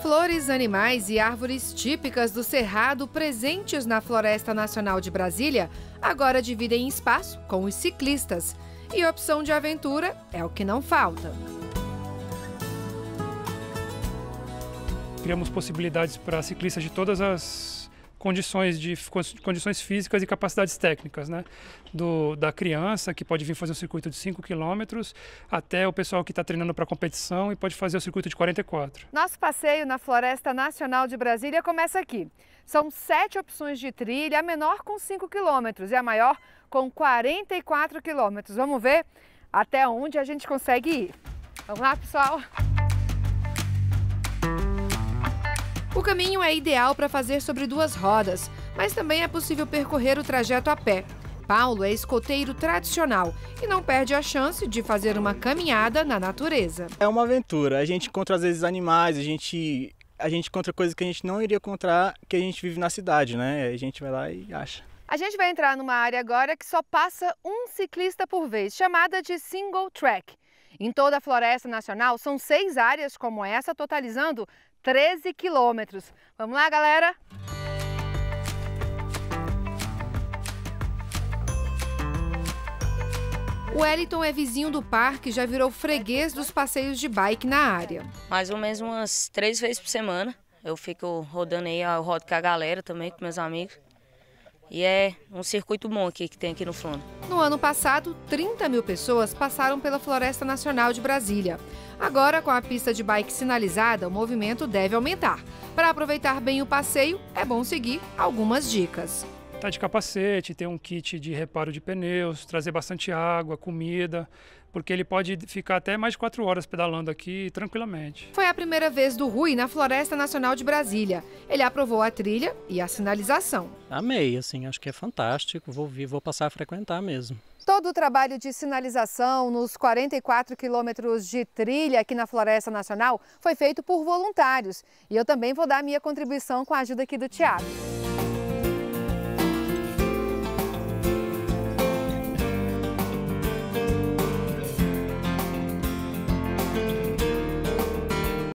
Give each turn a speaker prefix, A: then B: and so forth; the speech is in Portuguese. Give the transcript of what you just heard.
A: Flores, animais e árvores típicas do Cerrado presentes na Floresta Nacional de Brasília agora dividem espaço com os ciclistas. E opção de aventura é o que não falta.
B: Criamos possibilidades para ciclistas de todas as condições físicas e capacidades técnicas, né? Da criança, que pode vir fazer um circuito de 5 km, até o pessoal que está treinando para competição e pode fazer o circuito de 44.
A: Nosso passeio na Floresta Nacional de Brasília começa aqui. São 7 opções de trilha, a menor com 5 km e a maior com 44 km. Vamos ver até onde a gente consegue ir. Vamos lá, pessoal? O caminho é ideal para fazer sobre 2 rodas, mas também é possível percorrer o trajeto a pé. Paulo é escoteiro tradicional e não perde a chance de fazer uma caminhada na natureza.
C: É uma aventura, a gente encontra às vezes animais, a gente encontra coisas que a gente não iria encontrar, que a gente vive na cidade, né? A gente vai lá e acha.
A: A gente vai entrar numa área agora que só passa um ciclista por vez, chamada de single track. Em toda a Floresta Nacional são 6 áreas como essa, totalizando 13 quilômetros. Vamos lá, galera? O Wellington é vizinho do parque e já virou freguês dos passeios de bike na área.
D: Mais ou menos umas 3 vezes por semana. Eu fico rodando aí, eu rodo com a galera também, com meus amigos. E é um circuito bom aqui que tem aqui no Flona.
A: No ano passado, 30 mil pessoas passaram pela Floresta Nacional de Brasília. Agora, com a pista de bike sinalizada, o movimento deve aumentar. Para aproveitar bem o passeio, é bom seguir algumas dicas.
B: Tá de capacete, ter um kit de reparo de pneus, trazer bastante água, comida, porque ele pode ficar até mais de 4 horas pedalando aqui tranquilamente.
A: Foi a primeira vez do Rui na Floresta Nacional de Brasília. Ele aprovou a trilha e a sinalização.
E: Amei, assim, acho que é fantástico, vou passar a frequentar mesmo.
A: Todo o trabalho de sinalização nos 44 quilômetros de trilha aqui na Floresta Nacional foi feito por voluntários. E eu também vou dar a minha contribuição com a ajuda aqui do Thiago.